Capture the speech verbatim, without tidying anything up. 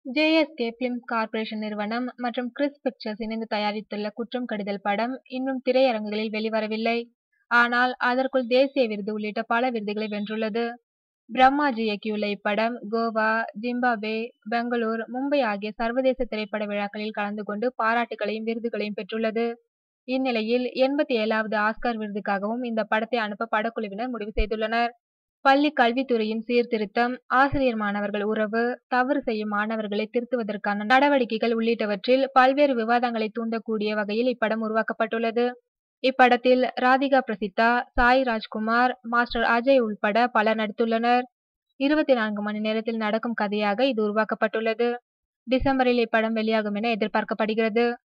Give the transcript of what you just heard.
ஜே.எஸ்.கே film corporation நிறுவனம் மற்றும் Chris pictures இணைந்து தயாரித்துள்ள குற்றம் கடிதல் படம் இன்னும் திரையரங்குகளில் வெளிவரவில்லை. ஆனால் அதற்குள் தேசிய விருது உள்ளிட்ட பல விருதுகளை வென்றுள்ளது. பிரம்மாஜி இயக்கியுள்ள இப்படம் கோவா, ஜிம்பாப்வே, பெங்களூர், மும்பை ஆகிய சர்வதேச திரைப்பட விழாக்களில் கலந்து கொண்டு பாராட்டுகளையும் விருதுகளையும் பெற்றுள்ளது. இந்நிலையில் எண்பத்தி ஏழாவது ஆஸ்கார் விருதுக்காகவும் இந்த படத்தை அனுப்ப படக்குழுவினர் முடிவு செய்துள்ளனர். பள்ளி கல்வித்துறையின் சீர்திருத்தம், ஆசிரியர் மாணவர்கள் உறவு, தவறு செய்யும் மாணவர்களை திருத்துவதற்கான நடவடிக்கைகள் உள்ளிட்டவற்றில் பல்வேறு விவாதங்களை தூண்டக்கூடிய வகையில் இப்படம் உருவாக்கப்பட்டுள்ளது. இப்படத்தில் ராதிகா பிரசித்தா, சாய் ராஜ்குமார், மாஸ்டர் அஜய் உள்பட பலர் நடித்துள்ளனர். இருபத்தி நான்கு மணி நேரத்தில் நடக்கும் கதையாக இது உருவாக்கப்பட்டுள்ளது. டிசம்பரில் இப்படம் வெளியாகும் என எதிர்பார்க்கப்படுகிறது.